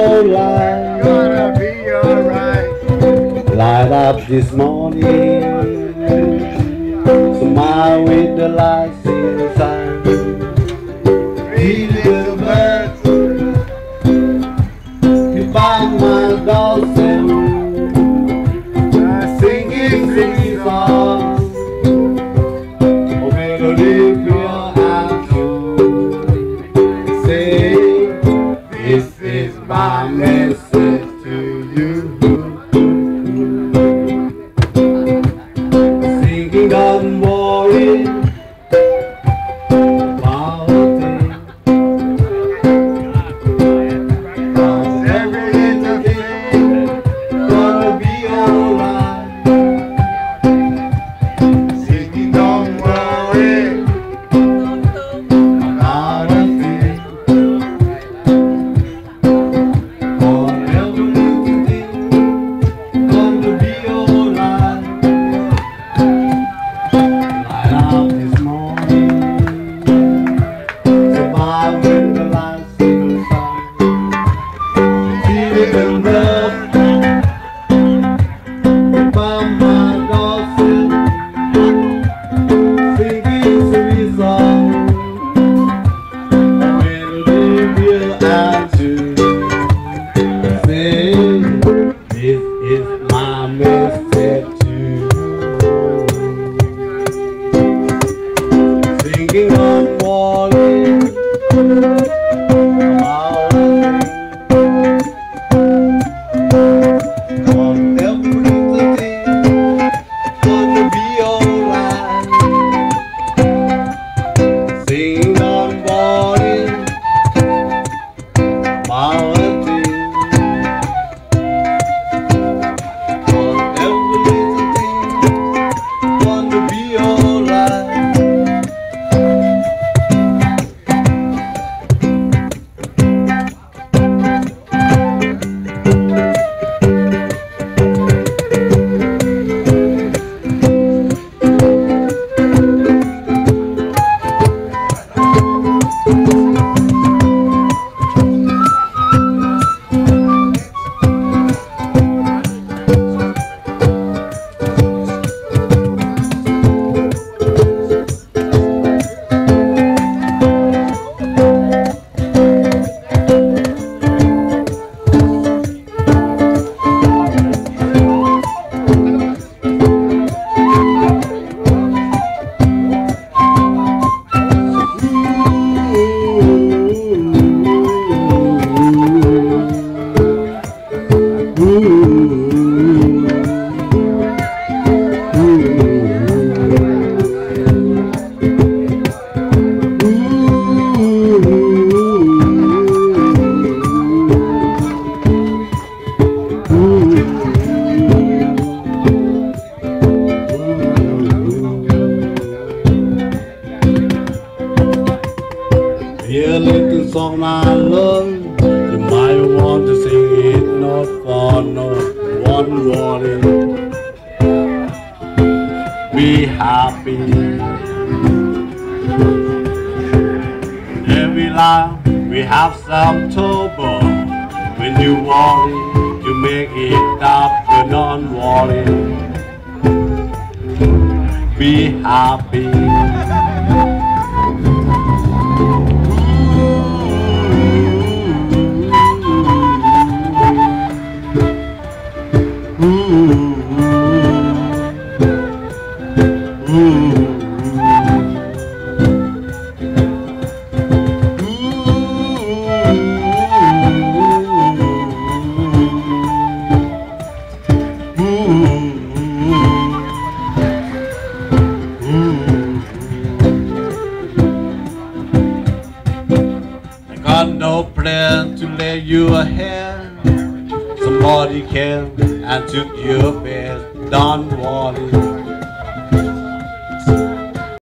alright. Gonna be alright. Light up this morning, smile with the lights inside. Three little birds By my doorstep, singing singing songs. Oh, melody pure and true. Say, this is my message to you. Singing on worry about things. every little thing. Gonna be alright. Singing, don't worry Not a thing. Whatever you think, gonna be alright. Light up this morning, survive with the lights inside. Feeling love by my doorstep, singing sweet songs. Melody will answer. Say, this is my message to you. Singing on morning about on everything gonna be alright. Singing on morning about on everything gonna be alright. Dear little song I love, you might want to sing it note for note, one warning. Be happy. Every life we have some trouble. When you worry, you make it up when don't worry. Be happy. I got no plan to lay you ahead. Somebody came and took your bed. Don't worry.